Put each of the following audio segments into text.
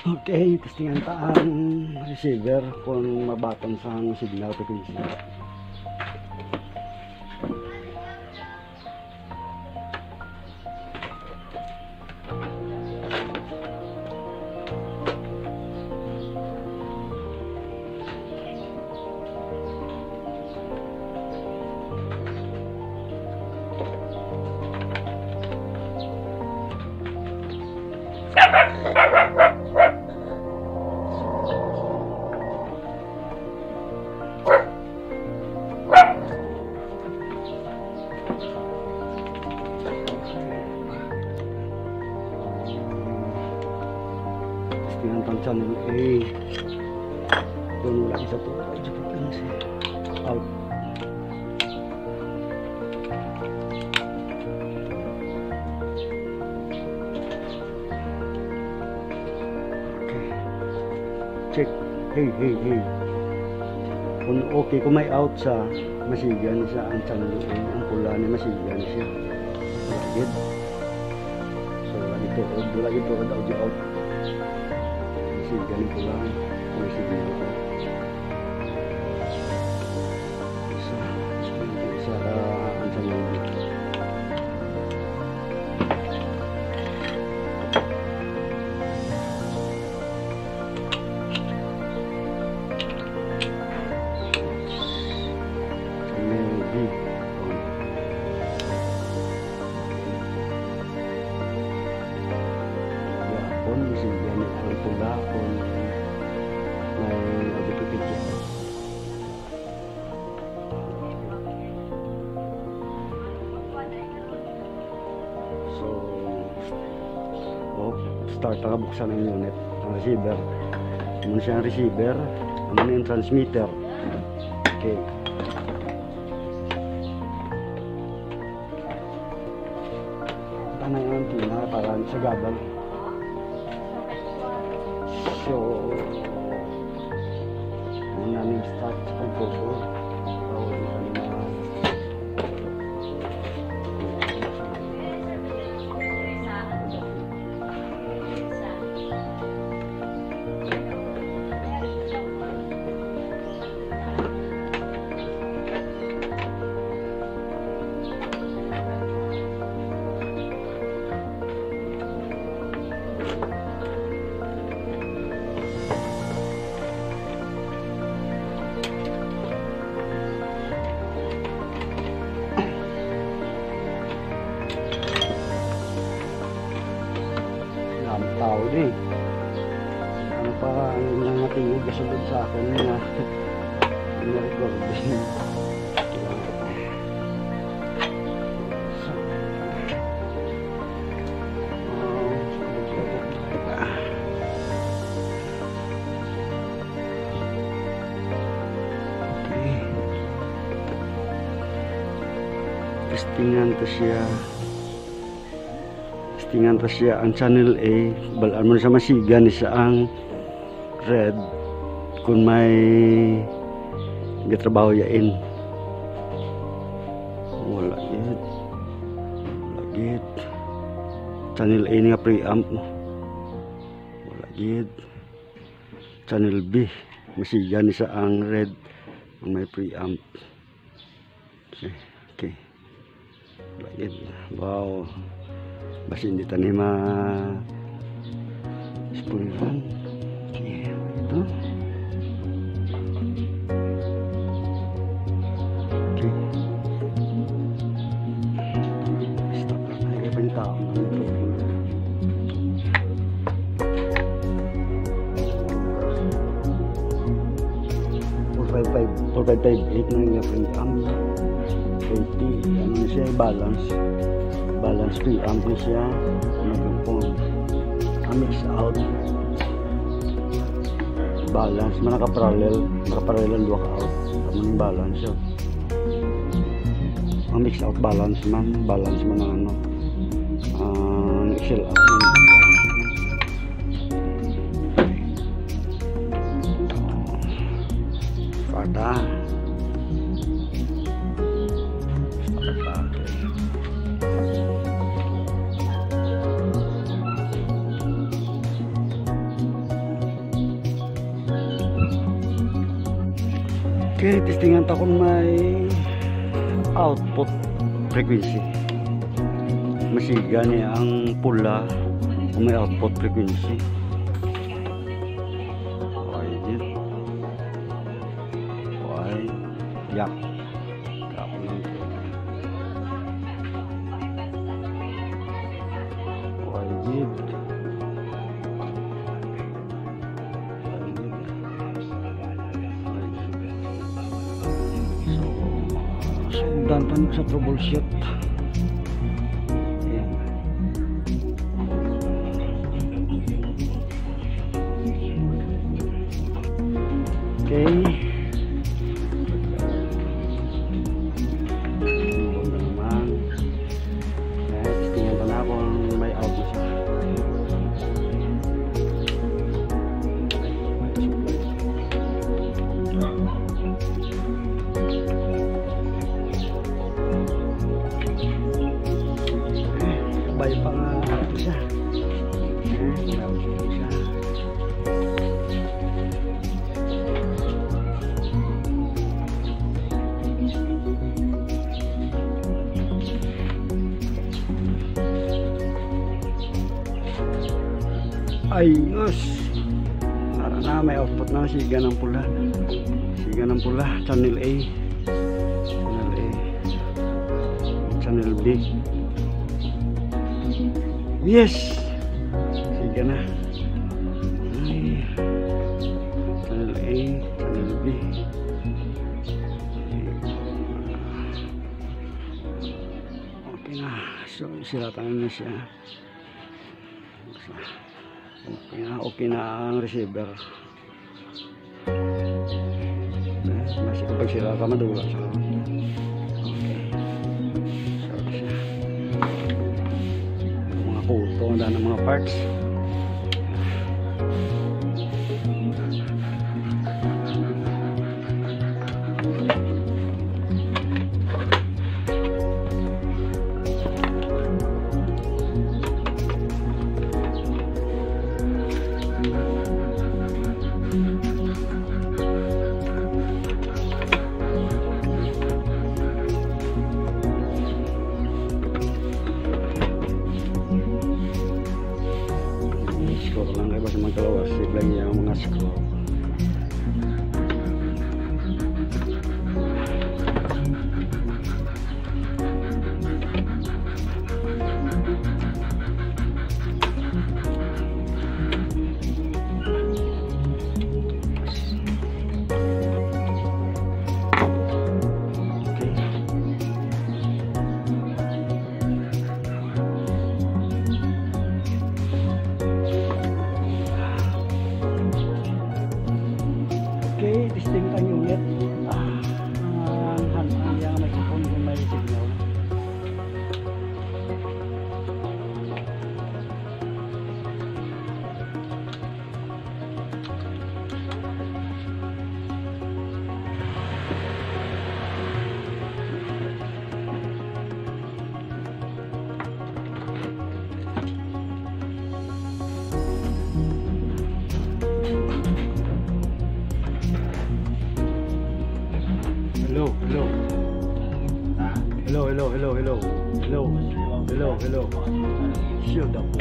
Okay, testingan taan receiver kung mabatang sa signal frequency. Ang channel A doon wala isa to out. Okay, check. Hey kung okay, kung may out sa masigan sa ang channel A, ang pula ni masigan siya lagid. So wala dito kada audio out ganito lang masih ganito isa ang channel B pun masih ganito ang pula pun start na buksan ang unit ang receiver. Ano siya ang receiver, ano yung transmitter. Okay, tanay ang antenna para sa gabal. So ano namin start sa pagkoko tao din. Ano pa ang nangatingin kasunod sa akin na record din. Testingan to siya ang channel A balaan mo sa masigan isa ang red kung may gitrabaho yain wala gid channel A nga preamp wala gid channel B masigan isa ang red kung may preamp. Okay. Lagid. Wow. Basi hindi tayo ma-spoilan. Okay, ito. Okay. Stop na tayo. Kaya pa yung tao na ito. 4558 na yung preamp. 80. Ano na siya? Balance preamp na siya. Mix out balance man naka-parallel ang dua ka out ang balance siya. Ang mix out balance man ang ano excel out pada Okay, testingan ta kung may output frequency. Masiga niya ang pula kung may output frequency. Okay, dit. Okay, yak. Kapag okay, dit. Dantan sa troubleshoot. Ayan. Okay. Ito naman. Testingan na kung may out na siya. Bay pa nga ito siya. Ayos. Para na may output na siga ng pula. Siga ng pula. Channel A. Channel A. Channel B. Yes! Sige na. Ay. Channel A, Channel B. Okay na. So, silatan na siya. Okay na ang receiver. Masih kapag silatan, madula siya. Puto na ng mga parts. Scroll lang kayo basta magkalawas. Siglang niya ang mga scroll. Okay, distinct ang unit. Ang microphone kung may signal. Hello, hello. Hello, hello, hello, hello. Hello. Hello, hello. Shut up.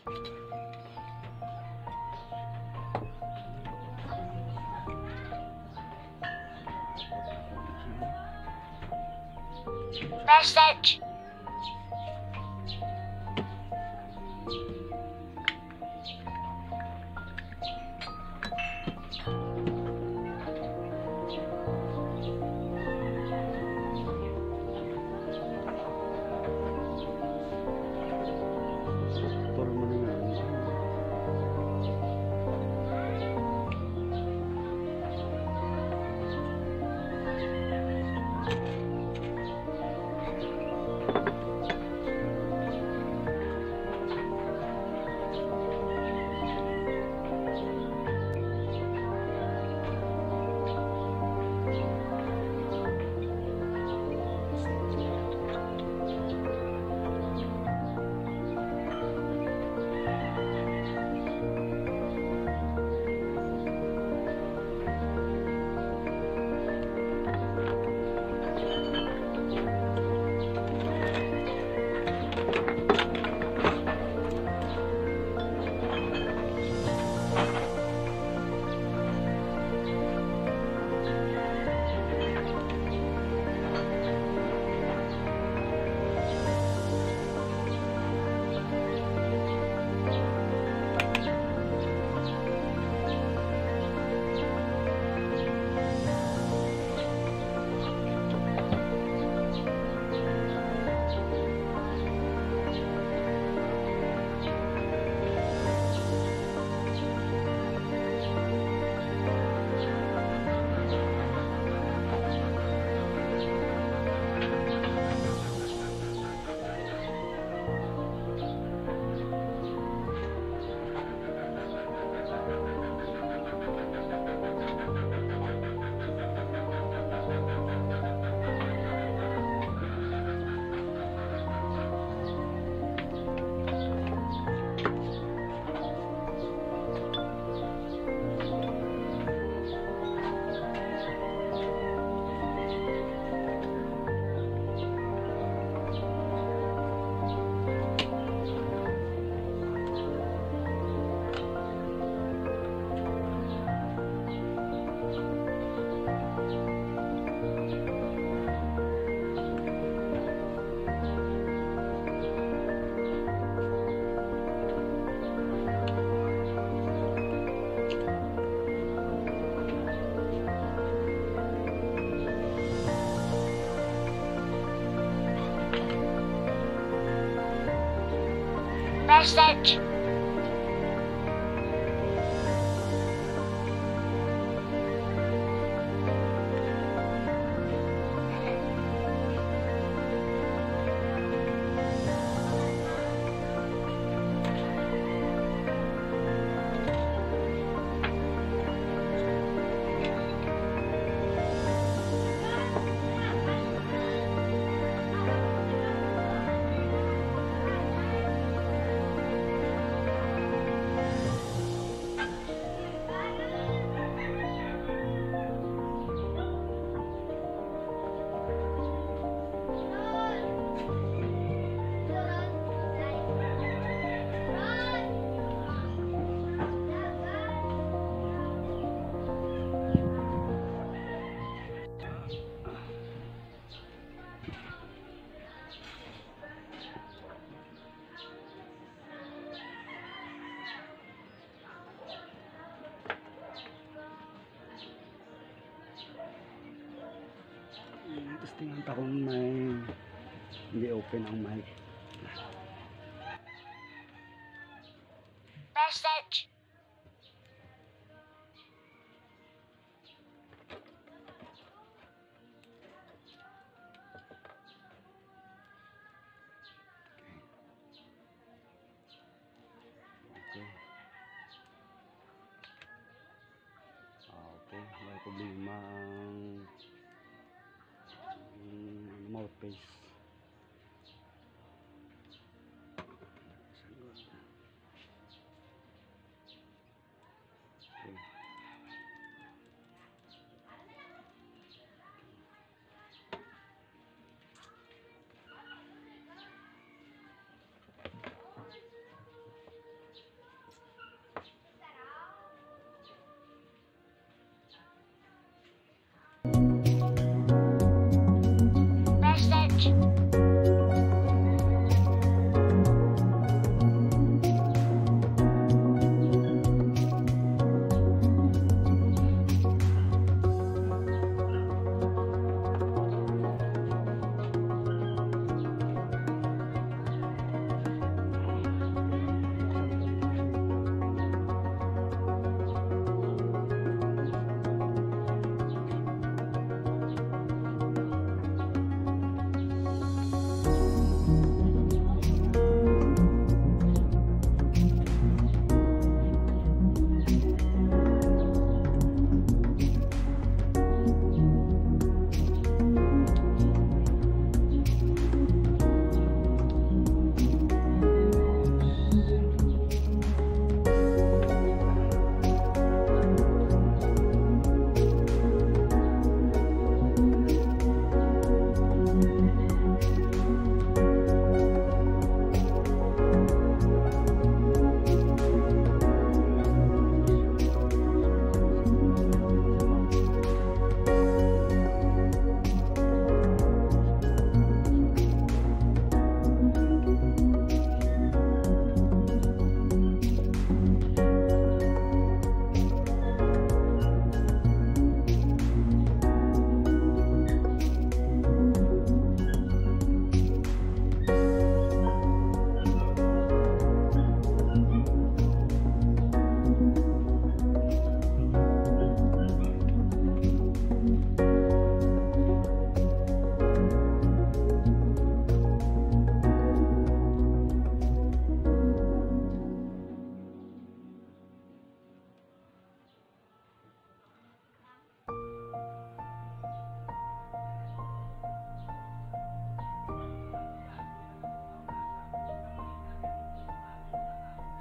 Message. Puro mo na yan. Message. Tapos tingnan ta kung may hindi open ang mic. Message. Okay. Okay, may problema ang mouthpiece. Okay.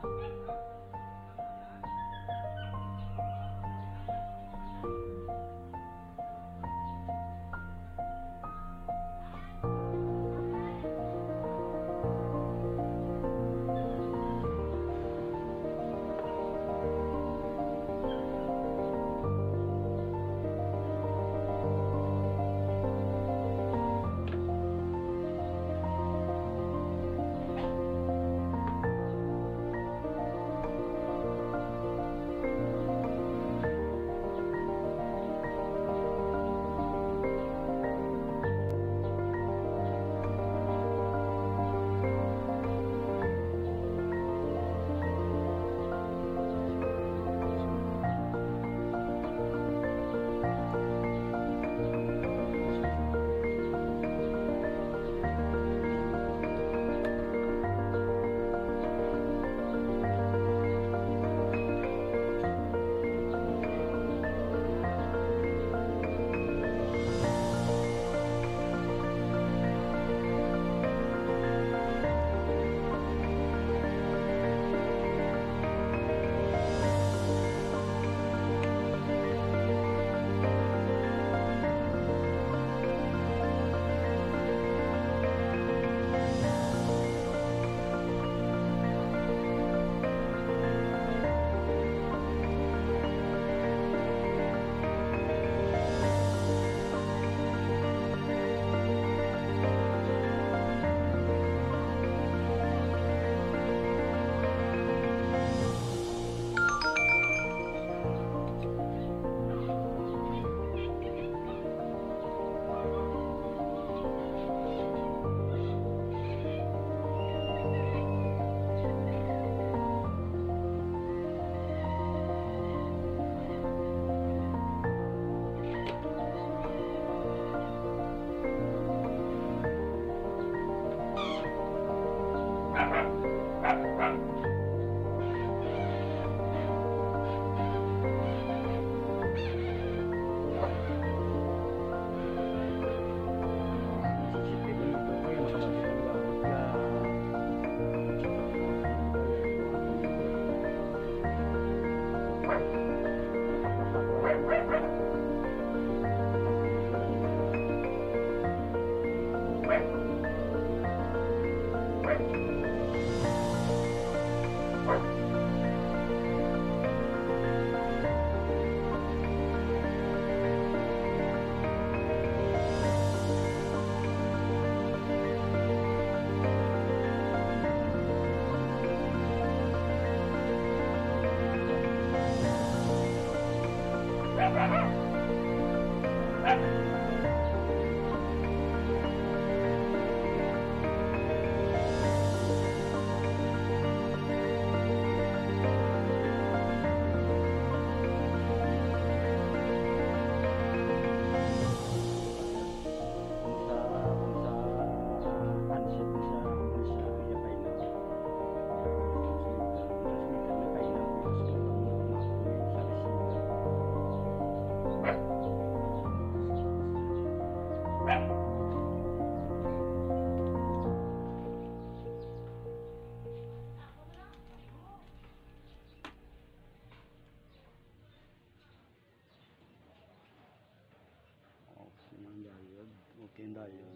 Okay na yun.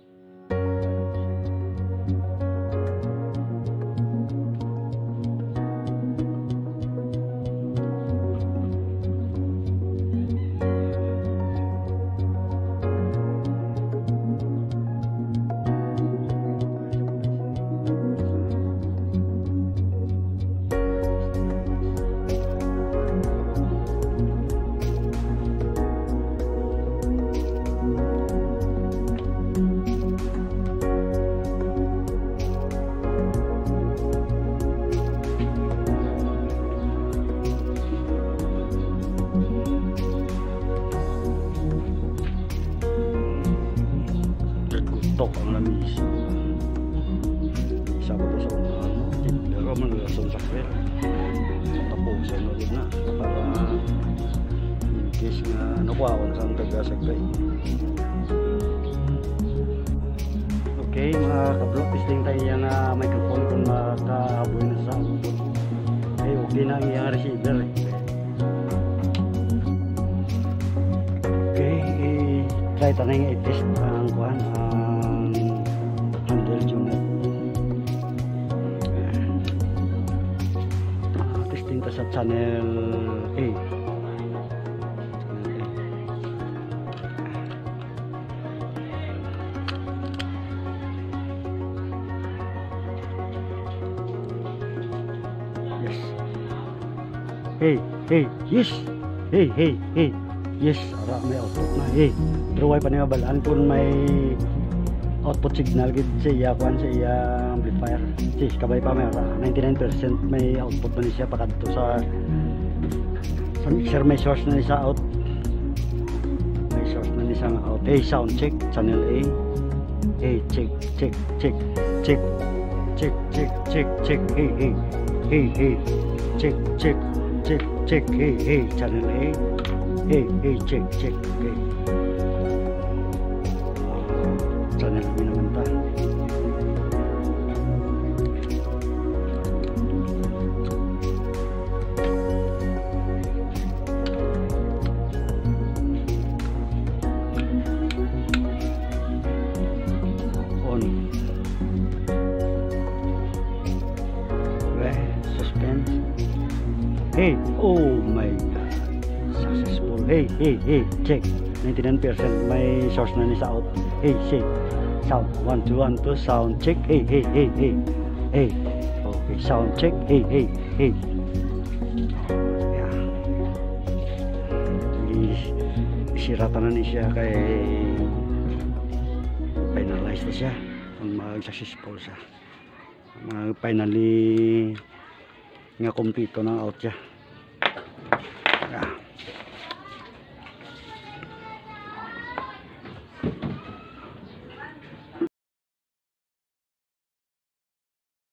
Tok ang lamis. Isa ko to sa unahan, no? Pero manlason sa kwel. Tapusan na rin na. Para in case nga nakuha sa taga-sagay. Okay, mga kablog, testing tayo yung microphone kung makahaboy na sa na ang iyang receiver. Okay, try tanay i-test ang kuan ang handle unit. Testing ta sa channel A. Yes. Hey, yes. Hey. Yes, ara may output na. Hey, pero why pa niya balaan kung may output signal gid sa iya kwan sa iya amplifier. Sis, kabay pa may ara. 99% may output man siya pakadto sa mixer, may source na ni sa out. May source na ni sa out. Hey, sound check channel A. Hey, check. Hey. Check. Hey, channel A. Hey, check. Okay. Channel B naman ta. On. Okay, suspense. Hey, oh my god. Successful. Hey, check. 99% may source na ni sa out. Hey, sound 1 2 sound check. Hey. Okay, sound check. Hey. Yeah. Isirata na ni siya kay finalize na siya kung mag-successful siya. Finally nga kumpleto ng out siya.